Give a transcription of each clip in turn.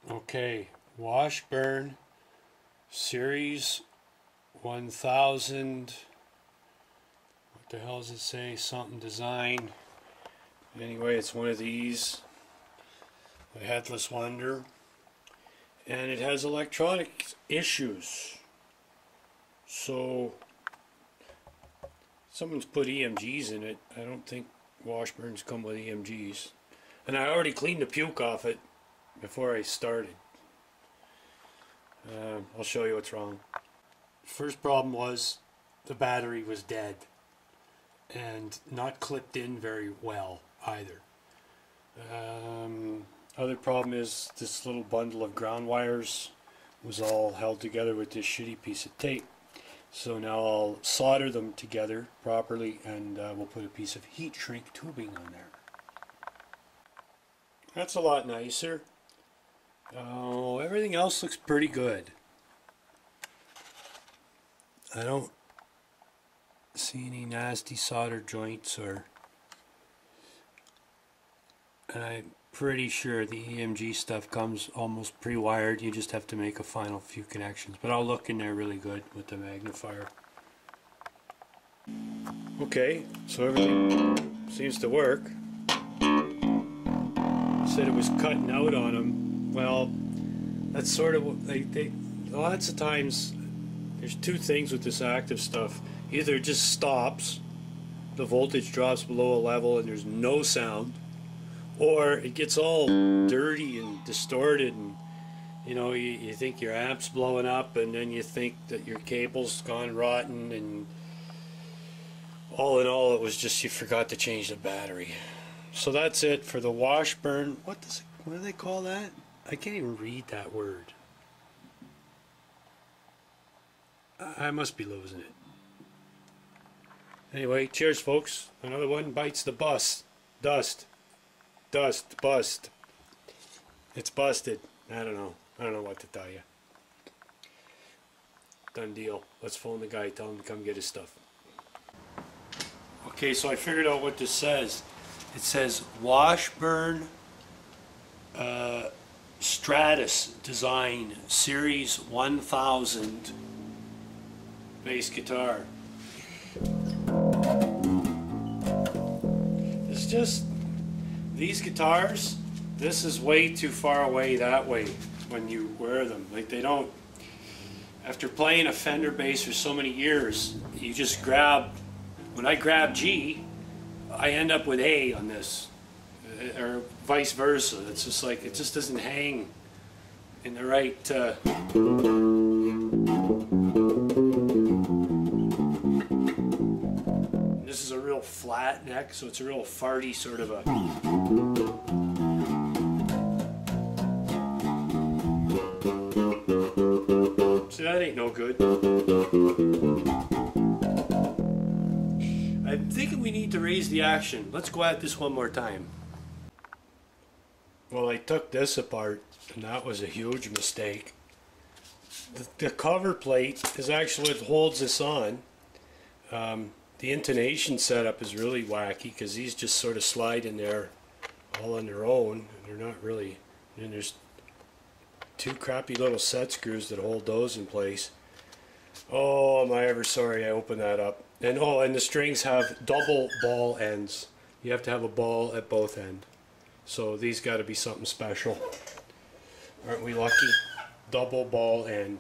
Okay, Washburn Series 1000. What the hell does it say? Something design. Anyway, it's one of these. The Headless Wonder. And it has electronic issues. So, someone's put EMGs in it. I don't think Washburns come with EMGs. And I already cleaned the puke off it before I started. I'll show you what's wrong. First problem was the battery was dead and not clipped in very well either. Other problem is this little bundle of ground wires was all held together with this shitty piece of tape. So now I'll solder them together properly, and we'll put a piece of heat shrink tubing on there. That's a lot nicer. Oh, everything else looks pretty good. I don't see any nasty solder joints, and I'm pretty sure the EMG stuff comes almost pre-wired. You just have to make a final few connections, but I'll look in there really good with the magnifier. Okay, so everything seems to work. Said it was cutting out on them. Well, that's sort of what they lots of times there's two things with this active stuff. Either it just stops, the voltage drops below a level and there's no sound, or it gets all dirty and distorted, and you know, you think your amp's blowing up, and then you think that your cable's gone rotten, and all in all it was just you forgot to change the battery. So that's it for the Washburn. What do they call that? I can't even read that word. I must be losing it. Anyway, cheers folks. Another one bites the bus. Dust. Bust. It's busted. I don't know what to tell you. Done deal. Let's phone the guy, tell him to come get his stuff. Okay, so I figured out what this says. It says Washburn Stratus Design Series 1000 bass guitar. It's just these guitars, this is way too far away that way when you wear them. Like, they don't, after playing a Fender bass for so many years, you just grab, when I grab G, I end up with A on this, or vice versa. It's just like, it just doesn't hang in the right This is a real flat neck, so it's a real farty sort of a. See, that ain't no good. I'm thinking we need to raise the action. Let's go at this one more time. Well, I took this apart, and that was a huge mistake. The cover plate is actually what holds this on. The intonation setup is really wacky because these just sort of slide in there all on their own. They're not really, and there's two crappy little set screws that hold those in place. Oh, am I ever sorry I opened that up. And oh, and the strings have double ball ends. You have to have a ball at both ends. So these got to be something special. Aren't we lucky? Double ball end.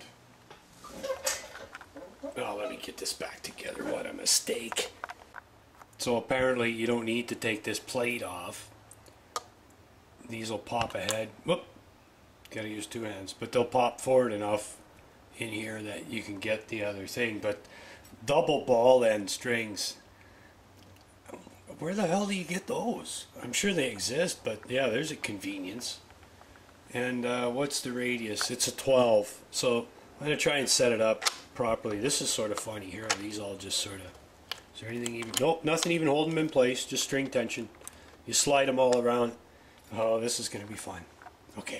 Oh, let me get this back together. What a mistake. So apparently you don't need to take this plate off. These will pop ahead. Whoop. Gotta use two hands. But they'll pop forward enough in here that you can get the other thing. But double ball end strings, where the hell do you get those? I'm sure they exist, but yeah, there's a convenience. And what's the radius? It's a 12. So I'm going to try and set it up properly. This is sort of funny. Here are these all just sort of, is there anything even, nope, nothing even holding them in place, just string tension. You slide them all around. Oh, this is going to be fun. Okay.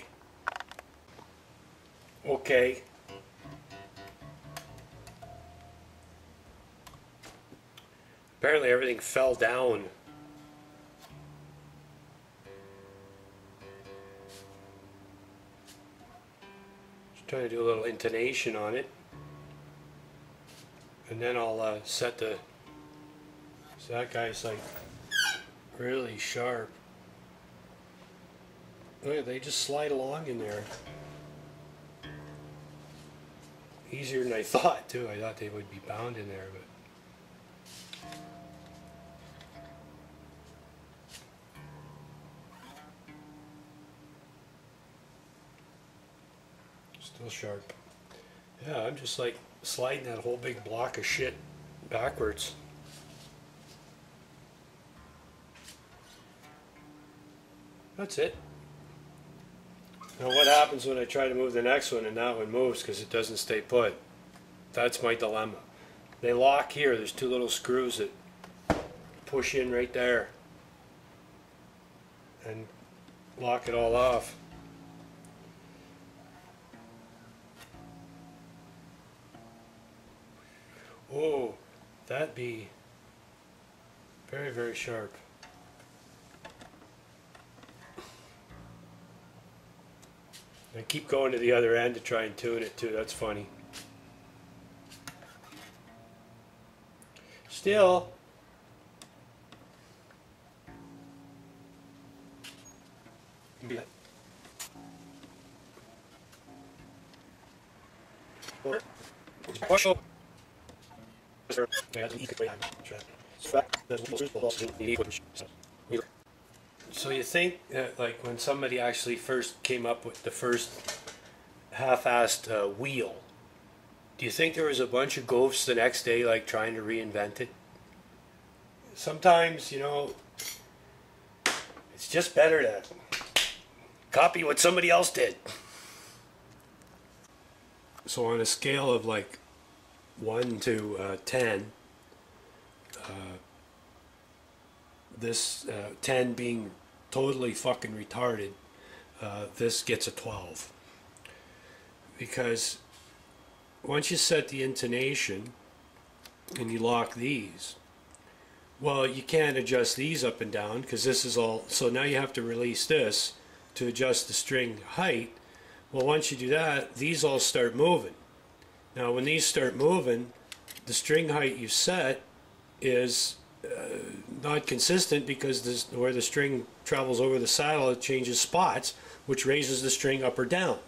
Okay. Apparently everything fell down. Try to do a little intonation on it. And then I'll set the... So that guy's like really sharp. Look, they just slide along in there. Easier than I thought too. I thought they would be bound in there, but still sharp. Yeah, I'm just like sliding that whole big block of shit backwards. That's it. Now what happens when I try to move the next one and that one moves because it doesn't stay put? That's my dilemma. They lock here. There's two little screws that push in right there and lock it all off. Oh, that'd be very, very sharp. I keep going to the other end to try and tune it too. That's funny. Still. So you think that, like, when somebody actually first came up with the first half-assed wheel, do you think there was a bunch of goofs the next day, like, trying to reinvent it? Sometimes, you know, it's just better to copy what somebody else did. So on a scale of like 1 to 10, this 10 being totally fucking retarded, this gets a 12. Because once you set the intonation and you lock these, well, you can't adjust these up and down because this is all, so now you have to release this to adjust the string height. Well, once you do that, these all start moving. Now when these start moving, the string height you set is not consistent because this, where the string travels over the saddle, it changes spots, which raises the string up or down.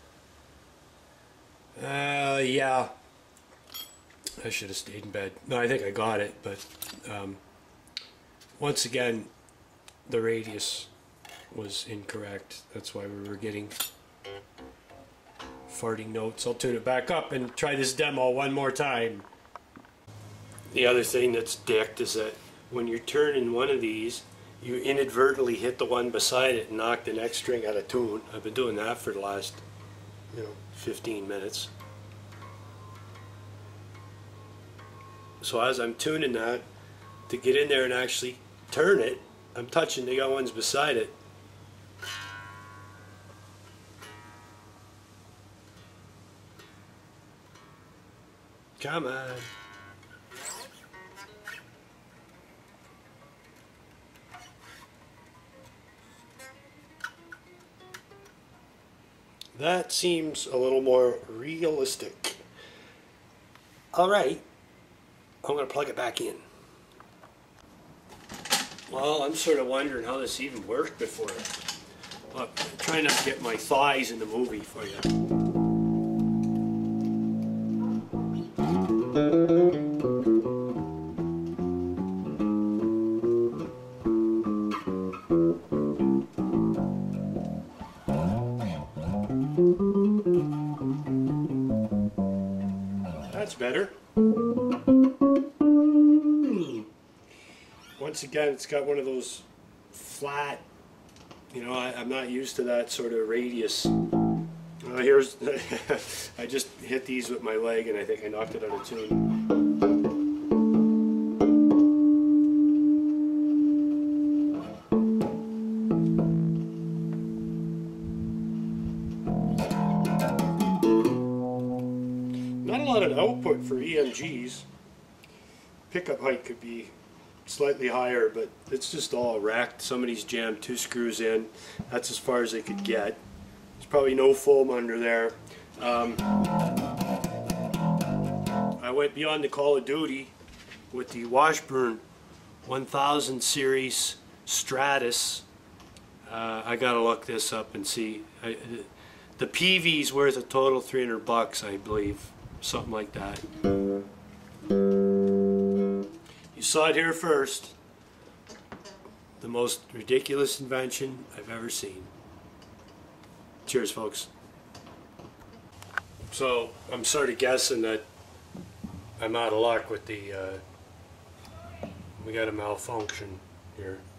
Yeah, I should have stayed in bed. No, I think I got it, but once again, the radius was incorrect. That's why we were getting farting notes. I'll tune it back up and try this demo one more time. The other thing that's dicked is that when you're turning one of these, you inadvertently hit the one beside it and knock the next string out of tune. I've been doing that for the last, 15 minutes. So as I'm tuning that, to get in there and actually turn it, I'm touching the other ones beside it. Come on. That seems a little more realistic. Alright, I'm going to plug it back in. Well, I'm sort of wondering how this even worked before. I'm trying not to get my thighs in the movie for you. That's better. Once again, it's got one of those flat, I'm not used to that sort of radius. Here's, I just hit these with my leg and I think I knocked it out of tune. Not a lot of output for EMGs. Pickup height could be slightly higher, but it's just all wrecked. Somebody's jammed 2 screws in. That's as far as they could get. There's probably no foam under there. I went beyond the Call of Duty with the Washburn 1000 series Stratus. I gotta look this up and see. The PV's worth a total $300, I believe, something like that. You saw it here first. The most ridiculous invention I've ever seen. Cheers, folks. So I'm sort of guessing that I'm out of luck with the. We got a malfunction here.